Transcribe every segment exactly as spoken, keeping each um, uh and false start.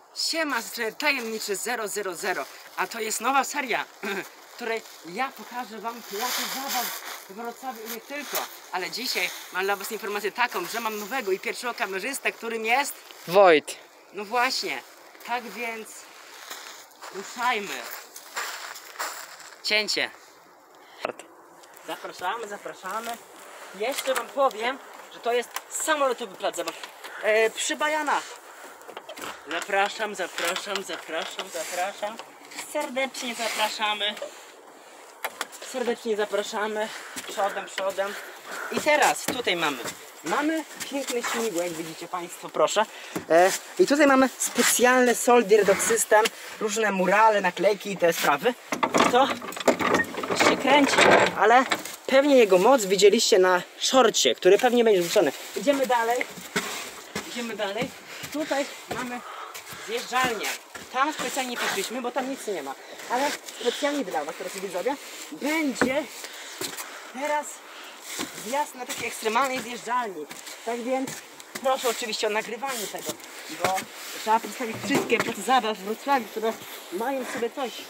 Siema, tajemniczy zero zero zero, a to jest nowa seria, w której ja pokażę wam teatr zabaw w Wrocławiu i nie tylko. Ale dzisiaj mam dla was informację taką, że mam nowego i pierwszego kamerzystę, którym jest... Wojt. No właśnie, tak więc ruszajmy. Cięcie. Zapraszamy, zapraszamy. Jeszcze wam powiem, że to jest samolotowy plac zabaw e, przy Bajanach. Zapraszam, zapraszam, zapraszam, zapraszam. Serdecznie zapraszamy. Serdecznie zapraszamy. Przodem, przodem. I teraz tutaj mamy. Mamy piękne śmigło, jak widzicie Państwo, proszę. E, I tutaj mamy specjalny soldier dog system, różne murale, naklejki i te sprawy. To się kręci, ale pewnie jego moc widzieliście na szorcie, który pewnie będzie wrzucony. Idziemy dalej. Idziemy dalej. Tutaj mamy zjeżdżalnię. Tam specjalnie poszliśmy, bo tam nic nie ma. Ale specjalnie dla was, teraz widzowie, będzie teraz zjazd na takiej ekstremalnej zjeżdżalni. Tak więc proszę oczywiście o nagrywanie tego, bo trzeba przedstawić wszystkie place zabaw w Wrocławiu, które mają w sobie coś.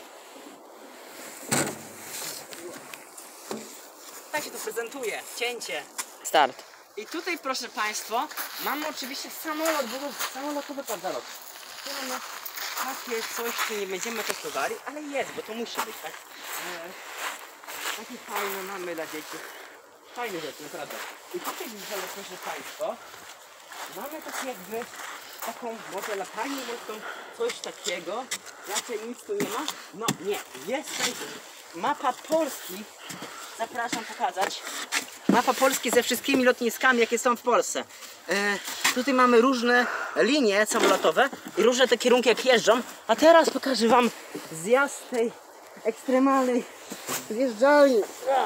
Tak się to prezentuje. Cięcie. Start. I tutaj, proszę Państwa, mamy oczywiście samolot, bo to samolotowy plac zabaw. Tu mamy takie coś, co nie będziemy testowali, ale jest, bo to musi być, tak? E, takie fajne mamy dla dzieci. Fajne rzeczy, naprawdę. I tutaj widzimy, proszę Państwa, mamy tak jakby taką może latanie morską, coś takiego. Raczej nic tu nie ma. No nie, jest tutaj mapa Polski. Zapraszam pokazać. Mapa Polski ze wszystkimi lotniskami, jakie są w Polsce. E, tutaj mamy różne linie samolotowe i różne te kierunki, jak jeżdżą. A teraz pokażę wam zjazd tej ekstremalnej zjeżdżalni.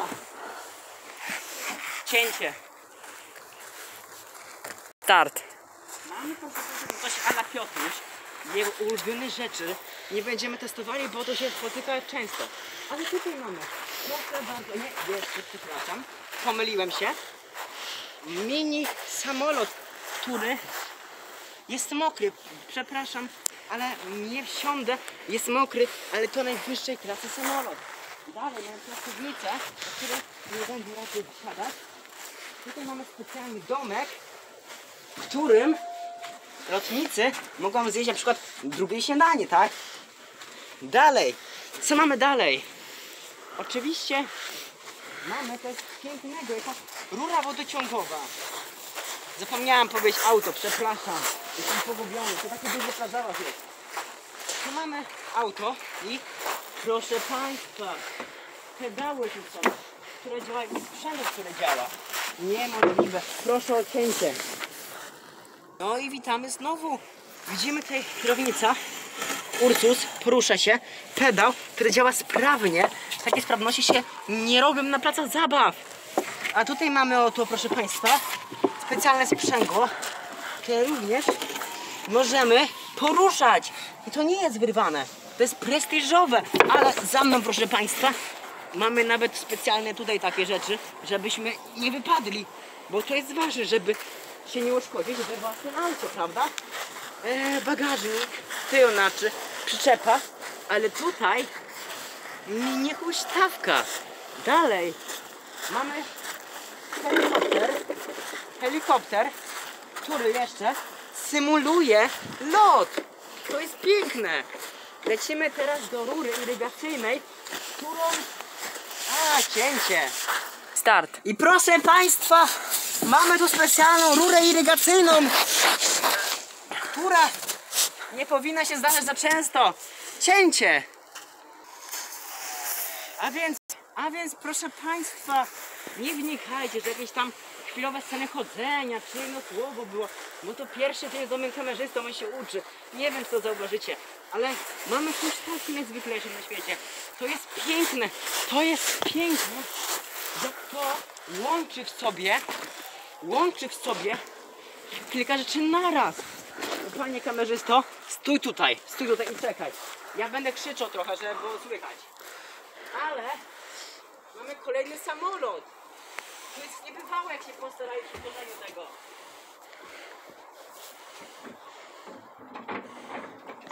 Cięcie. Start. Mamy po prostu coś a la Piotruś. Jego ulubione rzeczy nie będziemy testowali, bo to się spotyka często. Ale tutaj mamy, proszę bardzo, nie, jeszcze przepraszam, pomyliłem się. Mini samolot, który jest mokry, przepraszam, ale nie wsiądę, jest mokry, ale to najwyższej klasy samolot. Dalej mamy pracownicę, do której nie będzie raczej wsiadać. Tutaj mamy specjalny domek, w którym lotnicy mogą zjeść na przykład drugie śniadanie, tak? Dalej, co mamy dalej? Oczywiście mamy coś pięknego, jakaś rura wodociągowa. Zapomniałem powiedzieć auto, przepraszam. Jestem pogubiony, to takie duże plac zabaw jest. Tu mamy auto i proszę Państwa, pedały tu są, które działają, sprzęt, który działa. Niemożliwe. Proszę o cięcie. No i witamy znowu. Widzimy tutaj kierownica. Ursus porusza się. Pedał, który działa sprawnie. Takie sprawności się nie robią na placach zabaw. A tutaj mamy oto, proszę Państwa, specjalne sprzęgło, które również możemy poruszać. I to nie jest wyrwane. To jest prestiżowe. Ale za mną, proszę Państwa, mamy nawet specjalne tutaj takie rzeczy, żebyśmy nie wypadli. Bo to jest ważne, żeby się nie uszkodzić we własnym aucie, prawda? E, bagażnik, tył znaczy, przyczepa, ale tutaj mini huśtawka. Dalej mamy helikopter, helikopter, który jeszcze symuluje lot. To jest piękne. Lecimy teraz do rury irygacyjnej, którą... A, cięcie. Start. I proszę Państwa, mamy tu specjalną rurę irygacyjną, która nie powinna się zdarzać za często. Cięcie. A więc, a więc proszę Państwa, nie wnikajcie, że jakieś tam chwilowe sceny chodzenia, czy jedno słowo było, bo to pierwszy dzień z nowym kamerzystą, on się uczy. Nie wiem, co zauważycie, ale mamy huśtawki najzwyklejsze na świecie. To jest piękne, to jest piękne, że to łączy w sobie, łączy w sobie kilka rzeczy naraz. Panie kamerzysto, stój tutaj, stój tutaj i czekaj. Ja będę krzyczał trochę, żeby było słychać. Ale mamy kolejny samolot. To jest niebywałe, jak się postarali przy tworzeniu tego.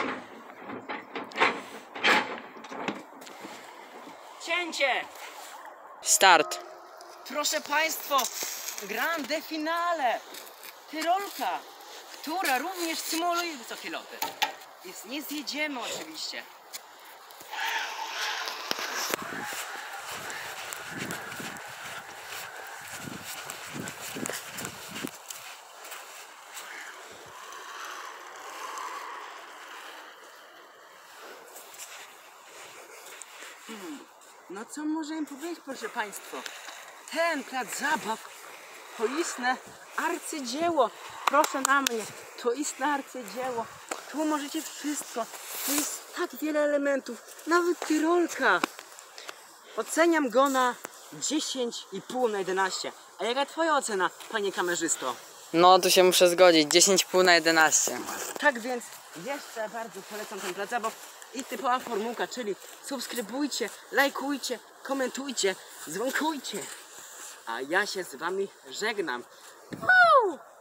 cięcie! Start. Proszę Państwa, grande finale! Tyrolka, która również symuluje wysokie loty. Więc nie zjedziemy oczywiście. Hmm. No co możemy powiedzieć, proszę Państwa? Ten plac zabaw to istne arcydzieło. Proszę na mnie, to istne arcydzieło. Tu możecie wszystko. Tu jest tak wiele elementów. Nawet tyrolka. Oceniam go na dziesięć i pół na jedenaście. A jaka twoja ocena, panie kamerzysto? No, tu się muszę zgodzić. dziesięć i pół na jedenaście. Tak więc jeszcze bardzo polecam ten plac zabaw i typowa formułka, czyli subskrybujcie, lajkujcie, komentujcie, dzwonkujcie. A ja się z wami żegnam. Wow!